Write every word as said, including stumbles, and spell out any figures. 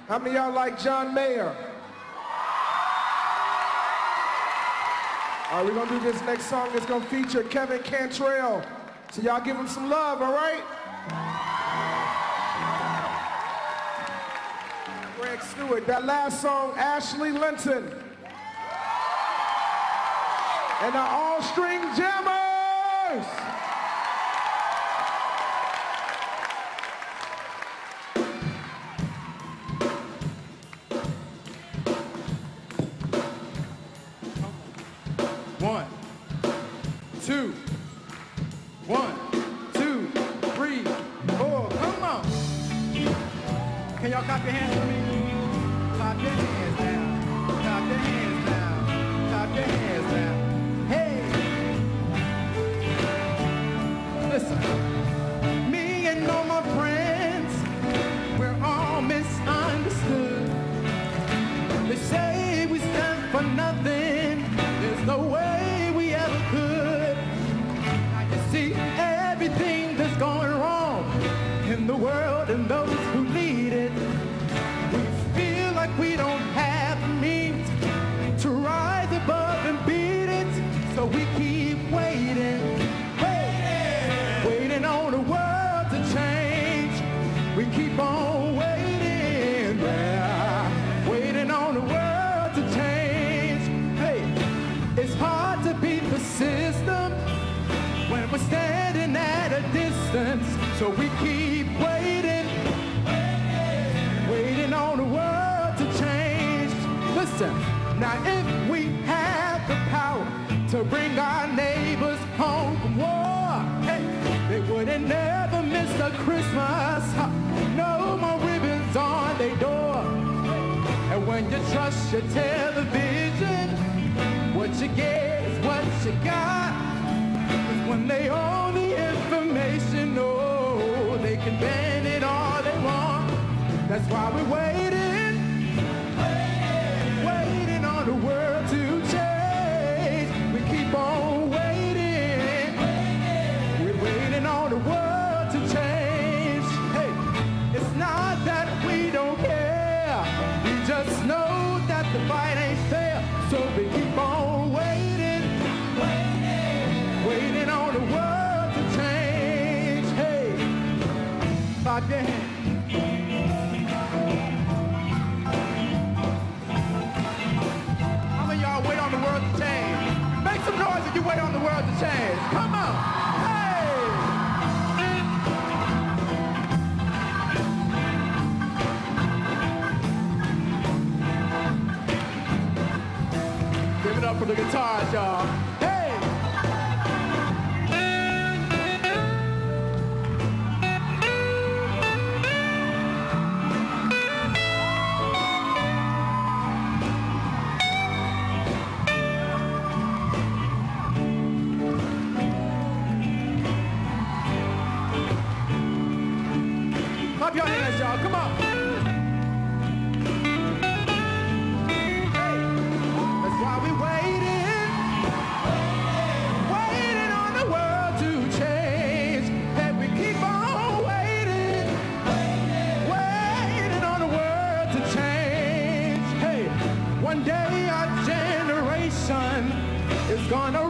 How many of y'all like John Mayer? All right, we're gonna do this next song. It's gonna feature Kevin Cantrell. So y'all give him some love, all right? Greg Stewart. That last song, Ashley Linton. And the All-String Jammers. One, two, one, two, three, four. Come on. Can y'all clap your hands for me? Clap your hands now. Clap your hands now. Clap your hands now. Hey. Listen. Me and all my friends, we're all misunderstood. They say we stand for nothing. There's no way we ever could. I can see everything that's going wrong in the world and those who lead it. We feel like we don't have the means to rise above and beat it. So we keep waiting, waiting, waiting on the world to change. We keep on waiting, yeah, waiting on the world to change. Hey, it's hard to beat the system when we're standing at a distance. So we keep waiting, waiting, waiting on the world to change. Listen, now if we have the power to bring our neighbors home from war, hey, they wouldn't never miss a Christmas. No more ribbons on their door. And when you trust your television, what you get is what you got. 'Cause when they own the information, oh, they can ban it all they want. That's why we're waiting, waiting, waiting on the world to change. We keep on waiting, waiting. We're waiting on the world to change. Hey, it's not that we don't care. We just know that the fight ain't fair. So we keep on waiting, waiting, waiting on the world to change. Hey, clap your hands. How many of y'all wait on the world to change? Make some noise if you wait on the world to change. Come on. Hey. Give it up for the guitars, y'all. Hey! Clap your hands, y'all. Come on. We waiting, waiting on the world to change. And we keep on waiting, waiting on the world to change. Hey, one day our generation is gonna